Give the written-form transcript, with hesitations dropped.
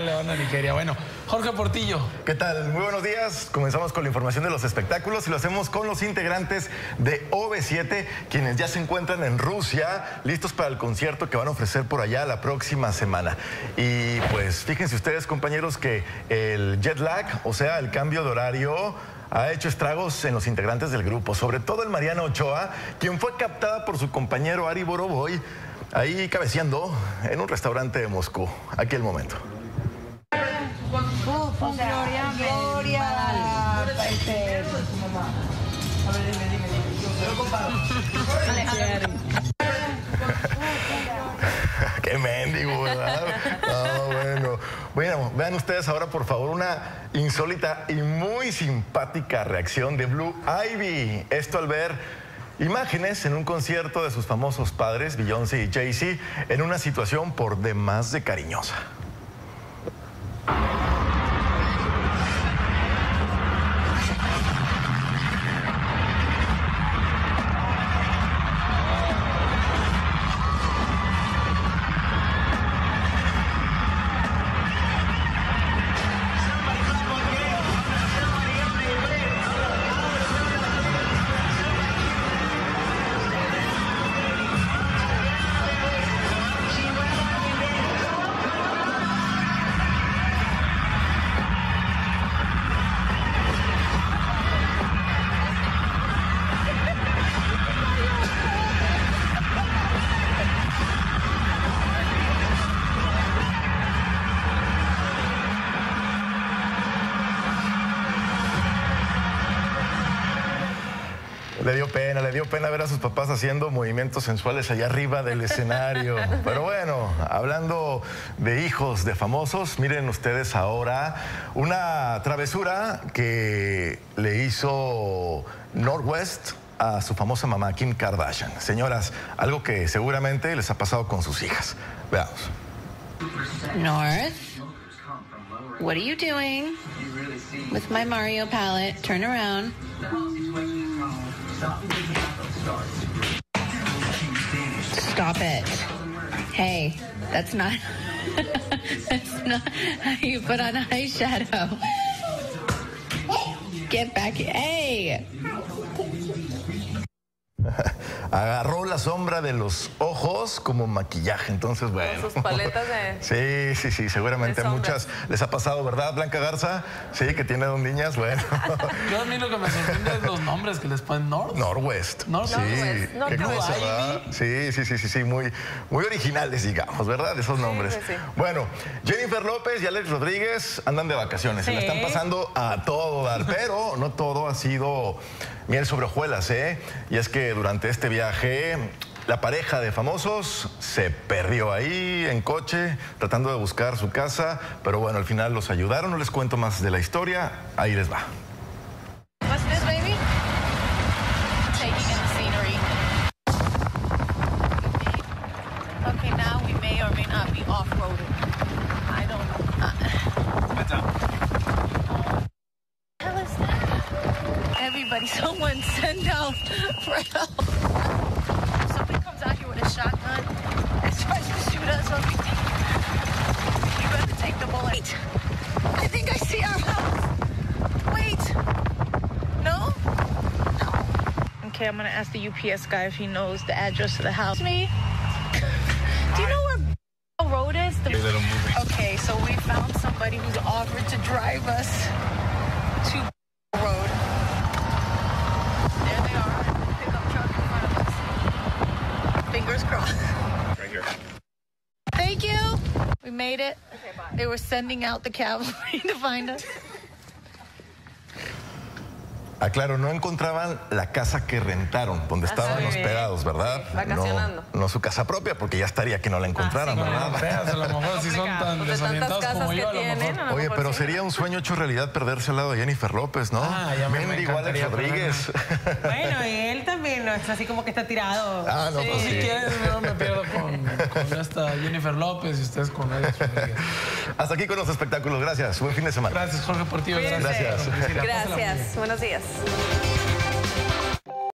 le van a Nigeria. Bueno, Jorge Portillo. ¿Qué tal? Muy buenos días. Comenzamos con la información de los espectáculos y lo hacemos con los integrantes de OV7, quienes ya se encuentran en Rusia, listos para el concierto que van a ofrecer por allá la próxima semana. Y pues fíjense ustedes, compañeros, que el jet lag, o sea, el cambio de horario, ha hecho estragos en los integrantes del grupo, sobre todo el Mariana Ochoa, quien fue captada por su compañero Ari Boroboy, ahí cabeceando en un restaurante de Moscú. Aquí el momento. Qué mendigo, ¿verdad? Bueno, vean ustedes ahora, por favor, una insólita y muy simpática reacción de Blue Ivy. Esto al ver imágenes en un concierto de sus famosos padres, Beyoncé y Jay-Z, en una situación por demás de cariñosa. Le dio pena ver a sus papás haciendo movimientos sensuales allá arriba del escenario. Pero bueno, hablando de hijos de famosos, miren ustedes ahora una travesura que le hizo North West a su famosa mamá, Kim Kardashian. Señoras, algo que seguramente les ha pasado con sus hijas. Veamos. North, what are you doing with my Mario palette? Turn around. Stop it. Hey, that's not how you put on eyeshadow. Get back here. Hey. Agarró la sombra de los ojos como maquillaje, entonces bueno. Con sus paletas de... Sí, seguramente a muchas les ha pasado, ¿verdad, Blanca Garza? Sí, que tiene dos niñas, bueno. Yo a mí lo que me sorprende es los nombres que les ponen North. Northwest. Northwest. Sí, qué cosa, ¿verdad? Sí, muy originales, digamos, ¿verdad? Esos nombres. Sí. Bueno, Jennifer López y Alex Rodríguez andan de vacaciones, se la están pasando a todo dar, pero no todo ha sido miel sobre hojuelas, ¿eh? Y es que durante este viaje, la pareja de famosos se perdió ahí en coche, tratando de buscar su casa, pero bueno, al final los ayudaron. No les cuento más de la historia, ahí les va. What's this, baby? Taking in the scenery. Okay, now we may or may not be off-roading. I don't know. What's up? What the hell is that? Everybody, someone send out for help. If somebody comes out here with a shotgun and tries to shoot us, you better take the bullet. I think I see our house. Wait. No? No. Okay, I'm gonna ask the UPS guy if he knows the address to the house. Me? Do you know where road is? Okay, so we found somebody who's offered to drive us to road. There they are. Pickup truck in front of us. Fingers crossed. Right here. Thank you. We made it. Okay, bye. They were sending out the cavalry to find us. Aclaro, no encontraban la casa que rentaron, donde estaban hospedados, ¿verdad? Sí, vacacionando. No su casa propia, porque ya estaría que no la encontraran, ¿verdad? No, feas, a lo mejor si son tan Pues de desorientados tantas como casas yo, a que lo tienen, mejor. a lo Oye, mejor pero sí. sería un sueño hecho realidad perderse al lado de Jennifer López, ¿no? Ya me Mendigo Alex encantaría Rodríguez. Bueno, y él también no es así como que está tirado. Ah, no, pues Si sí. quieres, yo me pierdo con esta Jennifer López y ustedes con Alex Rodríguez. Hasta aquí con los espectáculos. Gracias. Buen fin de semana. Gracias, Jorge Portillo. Gracias. Gracias. Buenos días.